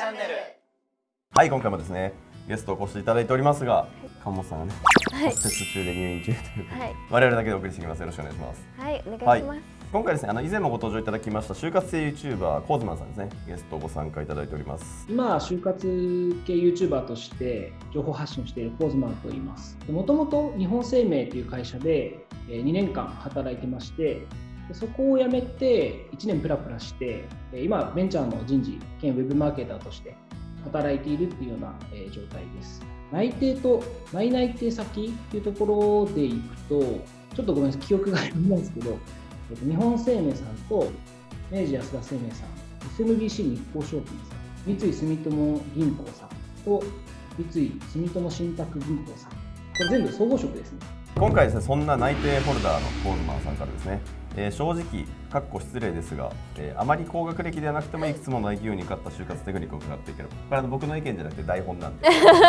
ャンネル。 はい、今回もですねゲストをお越しいただいておりますが、鴨本さんがね、骨折中で入院中ということで、我々だけでお送りしていきます。よろしくお願いします。 はい、お願いします。 今回ですね、以前もご登場いただきました就活系 YouTuber コーズマンさんですね、ゲストをご参加いただいております。 今、就活系 YouTuber として情報発信をしているコーズマンと言います。もともと日本生命という会社で2年間働いてまして、そこを辞めて1年プラプラして、今ベンチャーの人事兼ウェブマーケターとして働いているっていうような状態です。内定と内内定先っていうところでいくと、ちょっとごめんなさい、記憶がないんですけど、日本生命さんと明治安田生命さん、SMBC 日興証券さん、三井住友銀行さんと三井住友信託銀行さん、これ全部総合職ですね。 今回ですね、そんな内定ホルダーのコーズマンさんからですね、正直、かっこ失礼ですが、あまり高学歴ではなくてもいくつもの IQ に勝った就活テクニックを伺っていければ、これは僕の意見じゃなくて台本なんで。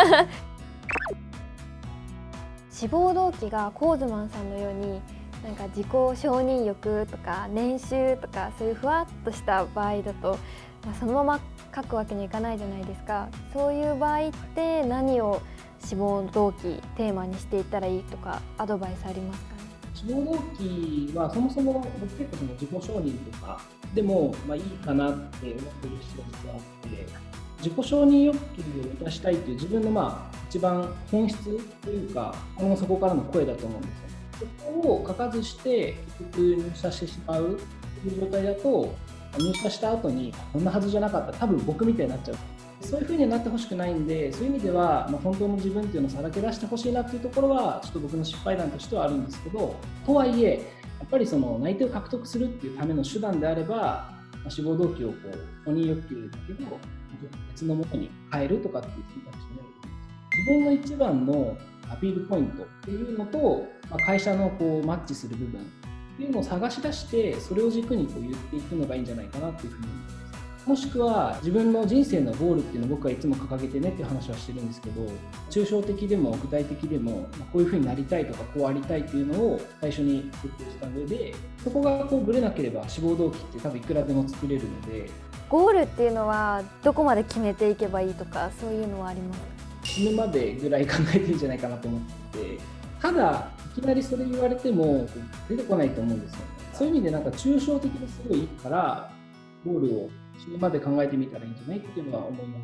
志望動機がコーズマンさんのようになんか自己承認欲とか年収とかそういうふわっとした場合だと、そのまま書くわけにいかないじゃないですか。そういう場合って何を志望動機テーマにしていったらいいとかアドバイスありますかね？ 志望動機はそもそも僕結構その自己承認とかでもいいかなって思ってる人があって、自己承認欲求を満たしたいという自分の一番本質というか、そこからの声だと思うんですよね。そこを書かずして結局入社してしまうという状態だと、入社した後にこんなはずじゃなかった、多分僕みたいになっちゃう。そういう風になってほしくないんで、そういう意味では、本当の自分っていうのをさらけ出してほしいなっていうところはちょっと僕の失敗談としてはあるんですけど、とはいえやっぱりその内定を獲得するっていうための手段であれば、志望動機を承認欲求だけど別のものに変えるとかっていう選択肢になると思うんです。自分の一番のアピールポイントっていうのと、会社のマッチする部分っていうのを探し出して、それを軸に言っていくのがいいんじゃないかなっていうふうに思います。もしくは自分の人生のゴールっていうのを僕はいつも掲げてねっていう話はしてるんですけど、抽象的でも具体的でもこういうふうになりたいとかこうありたいっていうのを最初に設定した上で、そこがぶれなければ志望動機って多分いくらでも作れるので。 ゴールっていうのはどこまで決めていけばいいとかそういうのはありますか？ 死ぬまでぐらい考えていいんじゃないかなと思っていて、ただいきなりそれ言われても出てこないと思うんですよね。そういう意味で抽象的ですごいいいからゴールを死ぬまで考えてみたらいいんじゃないっていうのは思います。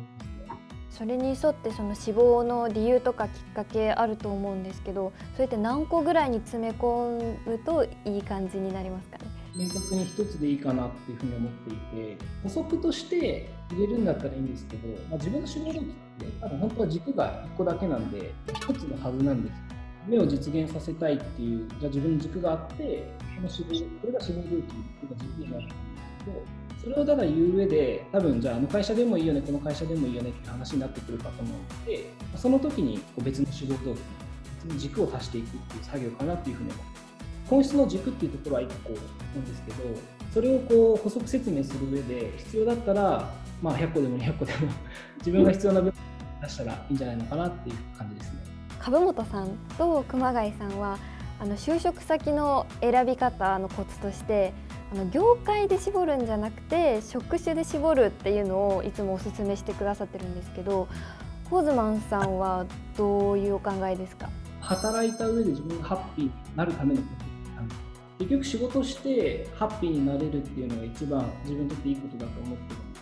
それに沿ってその志望の理由とかきっかけあると思うんですけど、それって何個ぐらいに詰め込むといい感じになりますかね？ 明確に一つでいいかなっていうふうに思っていて、補足として入れるんだったらいいんですけど、自分の志望動機って多分本当は軸が1個だけなんで一つのはずなんです。夢を実現させたいっていう、じゃあ自分の軸があって、これが志望動機、これが軸になるんですけど、それをただ言う上で、多分じゃあ会社でもいいよね、この会社でもいいよねって話になってくるかと思うので、その時に別の志望動機、別の軸を足していくっていう作業かなっていうふうに思います。本質の軸っていうところは1個なんですけど、それを補足説明する上で必要だったら、100個でも200個でも自分が必要な分出したらいいんじゃないのかなっていう感じですね。 株本さんと熊谷さんは就職先の選び方のコツとして業界で絞るんじゃなくて職種で絞るっていうのをいつもお勧めしてくださってるんですけど、コーズマンさんはどういうお考えですか？ 働いた上で自分がハッピーになるためのこと、結局仕事してハッピーになれるっていうのが一番自分にとっていいことだと思ってるんです。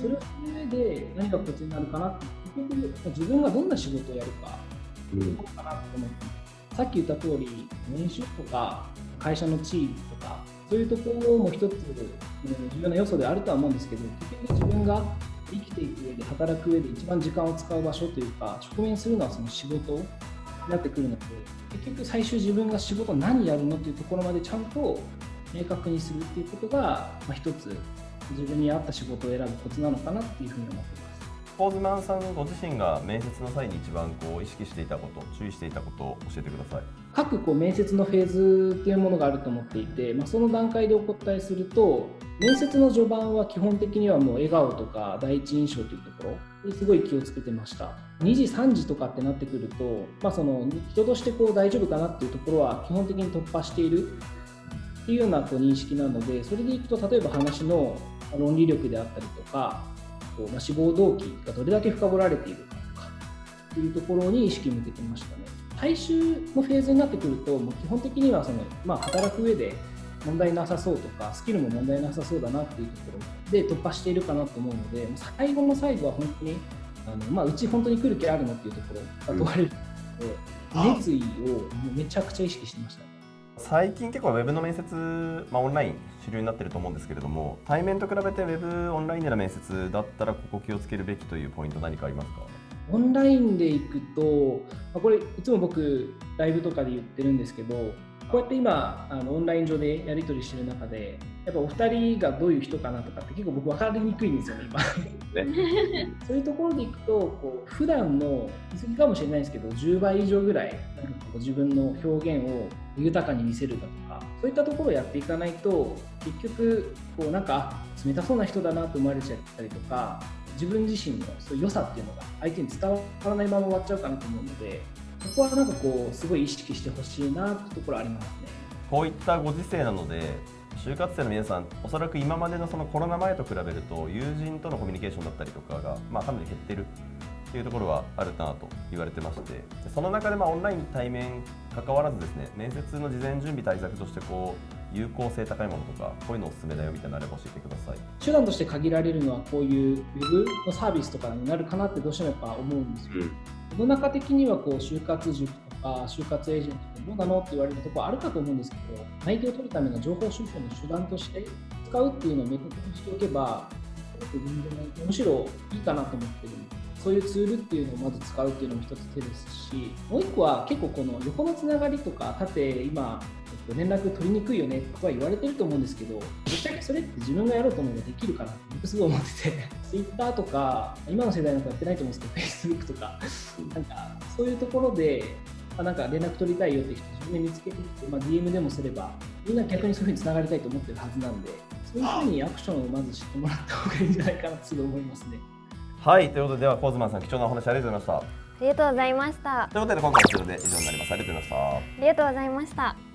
それをする上で何がコツになるかなって、結局自分がどんな仕事をやるかっていうところかなと思ってます。さっき言った通り、年収とか会社の地位とかそういうところも一つ重要な要素であるとは思うんですけど、結局自分が生きていく上で働く上で一番時間を使う場所というか直面するのはその仕事になってくるので、結局最終自分が仕事何やるのっていうところまでちゃんと明確にするっていうことが、一つ自分に合った仕事を選ぶコツなのかなっていうふうに思っています。 コーズマンさんご自身が面接の際に一番意識していたこと、注意していたことを教えてください。 各面接のフェーズっていうものがあると思っていて、その段階でお答えすると、面接の序盤は基本的にはもう笑顔とか第一印象というところにすごい気をつけてました。2時3時とかってなってくると、その人として大丈夫かなっていうところは基本的に突破しているっていうような認識なので、それでいくと例えば話の論理力であったりとか、 志望動機がどれだけ深掘られているかとかっていうところに意識を向けてましたね。最終のフェーズになってくると、もう基本的には働く上で問題なさそうとか、スキルも問題なさそうだなっていうところで突破しているかなと思うので、最後の最後は本当にうち本当に来る気あるのっていうところが問われるので、熱意をめちゃくちゃ意識してました。 最近結構ウェブの面接、オンライン主流になってると思うんですけれども、対面と比べてウェブオンラインでの面接だったらここ気をつけるべきというポイント何かありますか？ オンラインで行くと、これいつも僕ライブとかで言ってるんですけど、こうやって今オンライン上でやり取りしてる中で、やっぱお二人がどういう人かなとかって結構僕分かりにくいんですよね今そういうところでいくと普段の言い過ぎかもしれないですけど10倍以上ぐらい自分の表現を豊かに見せるだとか、そういったところをやっていかないと結局冷たそうな人だなと思われちゃったりとか、自分自身のそういう良さっていうのが相手に伝わらないまま終わっちゃうかなと思うので、そこはすごい意識してほしいなってところありますね。 こういったご時世なので、就活生の皆さん、おそらく今までのそのコロナ前と比べると友人とのコミュニケーションだったりとかがかなり減ってるっていうところはあるなと言われてまして、その中でオンライン対面関わらずですね、面接の事前準備対策として有効性高いものとかこういうのおすすめだよみたいなのあれば教えてください。 手段として限られるのはこういうウェブのサービスとかになるかなってどうしてもやっぱ思うんですよ。世の中的には就活塾とか就活エージェントってどうなのって言われるところあるかと思うんですけど、内定を取るための情報収集の手段として使うっていうのを明確にしておけばむしろいいかなと思ってる。そういうツールっていうのをまず使うっていうのも一つ手ですし、もう一個は結構この横のつながりとか縦今連絡取りにくいよねとか言われてると思うんですけど、ぶっちゃけそれって自分がやろうと思えばできるかなって僕すごい思っててTwitter とか今の世代なんかやってないと思うんですけど Facebook とかそういうところで連絡取りたいよって人自分で見つけてきて、DM でもすればみんな逆にそういうふうにつながりたいと思ってるはずなんで、そういうふうにアクションをまず知ってもらった方がいいんじゃないかなとすごい思いますね。 はい、ということで、コーズマンさん、貴重なお話ありがとうございました。 ありがとうございました。 ということで今回は以上になります。ありがとうございました。 ありがとうございました。